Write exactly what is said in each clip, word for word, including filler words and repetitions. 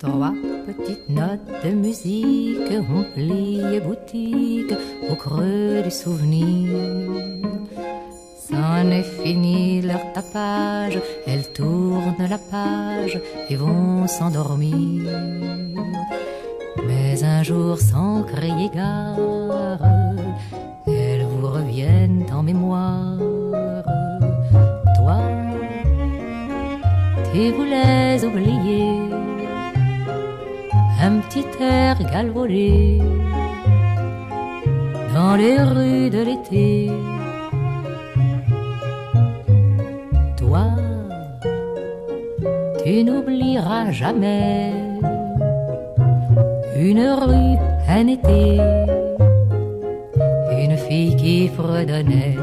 Trois petites notes de musique ont plié boutique au creux du souvenir. C'en est fini leur tapage, elles tournent la page et vont s'endormir. Mais un jour sans crier gare, elles vous reviennent en mémoire. Toi, tu voulais oublier un petit air galvaudé dans les rues de l'été. Toi, tu n'oublieras jamais une rue, un été, une fille qui fredonnait.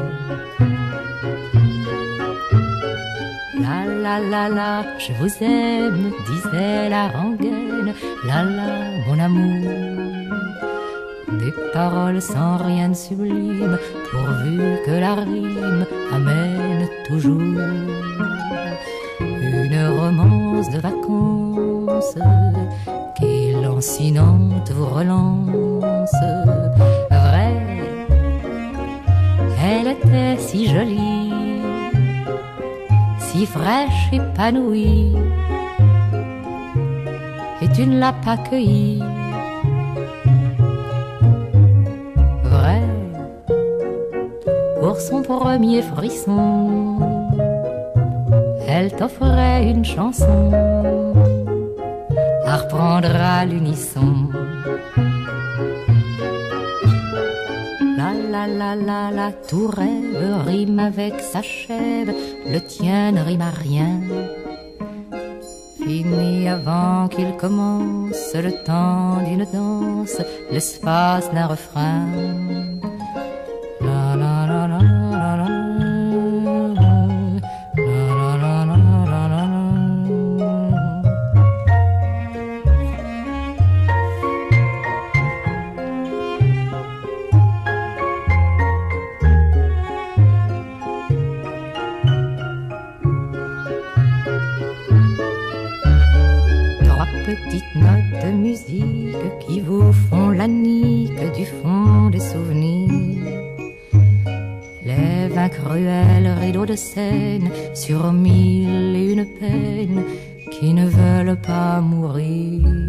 La la la la, je vous aime, disait la rengaine. La la, mon amour. Des paroles sans rien de sublime, pourvu que la rime amène toujours une romance de vacances qui, lancinante, vous relance. Vrai, elle était si jolie, si fraîche, épanouie, et tu ne l'as pas cueillie. Vrai, pour son premier frisson, elle t'offrait une chanson à reprendre à l'unisson. La la la la la, tout rêve rime avec s'achève, le tien ne rime à rien. Fini avant qu'il commence le temps d'une danse, l'espace d'un refrain. La la la la la la. Petites notes de musique qui vous font la nique du fond des souvenirs. Lève un cruel rideau de scène sur mille et une peines qui ne veulent pas mourir.